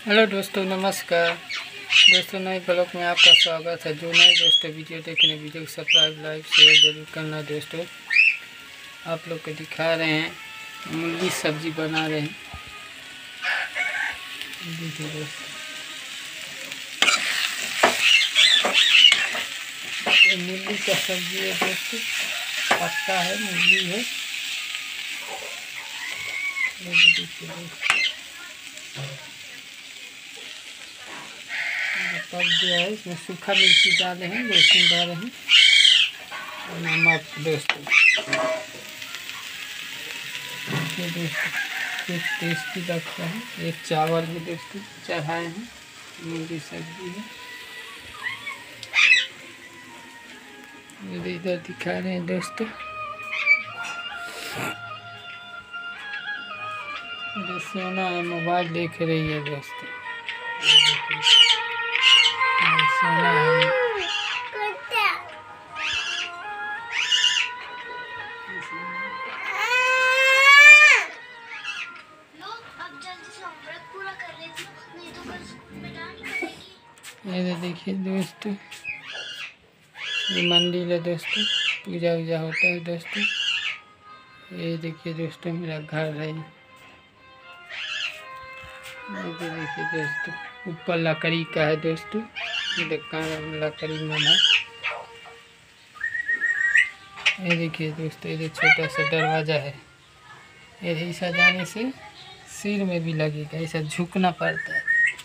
Hello दोस्तों, नमस्कार दोस्तों। नए ब्लॉग में आपका स्वागत है। जो नए दोस्तों वीडियो देखने वीडियो को सब्सक्राइब लाइक शेयर जरूर करना। दोस्तों आप लोग को दिखा रहे हैं, मूली सब्जी बना रहे हैं। देखिए दोस्तों, ये मूली का सब्जी है दोस्तों, पत्ता है, मूली है। देखिए दोस्तों, पक गया है। इसमें सूखा मिर्ची डाले हैं, लहसुन डाले हैं और नमक दोस्तों। ये दोस्तों कुछ टेस्टी लगता है। एक चावल भी दोस्तों चढ़ाए हैं, मूली सब्जी है। इधर दिखा रहे हैं दोस्तों, इधर सोना है, मोबाइल देख रही है दोस्तों। सोना है, ये देखिए दोस्तों, ये मंदिर है दोस्तों, पूजा वूजा होता है दोस्तों। ये देखिए दोस्तों, मेरा घर है। ये देखिए दोस्तों, ऊपर लकड़ी का है दोस्तों, ये लकड़ी मन है। ये देखिए दोस्तों, ये छोटा सा दरवाजा है। ये ऐसा जाने से सिर में भी लगेगा, ऐसा झुकना पड़ता है।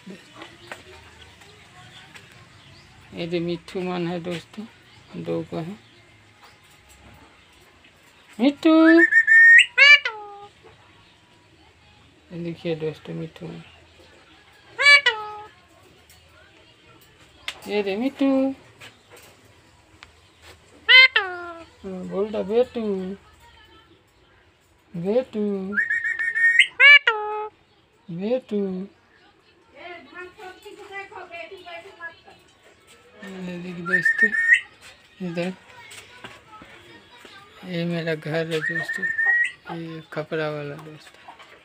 ये जो मिट्ठू मन है दोस्तों, दो को है। मिट्ठू, देखिए दोस्तों मिट्ठू मन। ये रे मिट्टू, बोल रहा बेटू, बेटू, बेटू। देखिए दोस्तों, इधर ये मेरा घर है दोस्तों, ये कपड़ा वाला दोस्तों।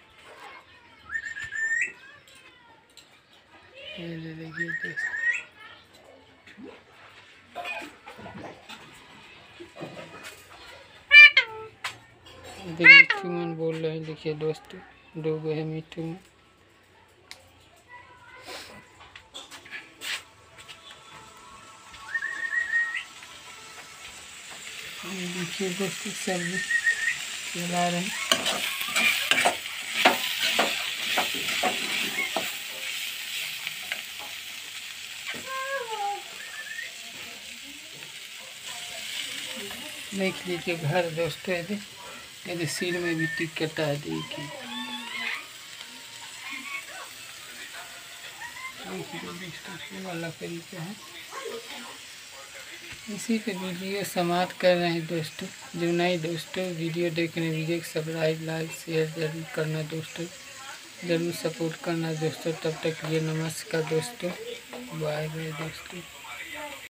ये देखिए दोस्तों, मिट्ठू मन बोल रहे हैं। देखिए दोस्तों, दो गो है मिट्ठू मन। देखिए दोस्तों, सब्जी चला रहे हैं। देख लीजिए घर दोस्तों, यदि सिर में भी टिकता है। देखिए वाला तरीका है। इसी पे वीडियो समाप्त कर रहे हैं दोस्तों। जो नए दोस्तों वीडियो देखने वीडियो को सब्सक्राइब लाइक शेयर जरूर करना दोस्तों, जरूर सपोर्ट करना दोस्तों। तब तक ये नमस्कार दोस्तों, बाय बाय दोस्तों।